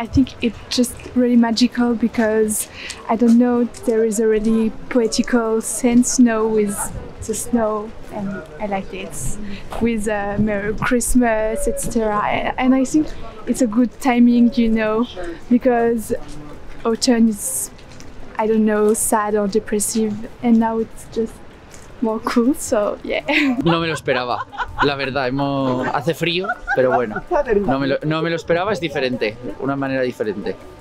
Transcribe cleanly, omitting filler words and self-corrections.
I think it's just really magical because I don't know, there is a really poetical sense now with the snow, and I like it with Merry Christmas, etc. And I think it's a good timing, you know, because autumn is, I don't know, sad or depressive, and now it's just more cool, so yeah. No me lo esperaba, la verdad, hace frío, pero bueno, no me lo esperaba, es diferente, una manera diferente.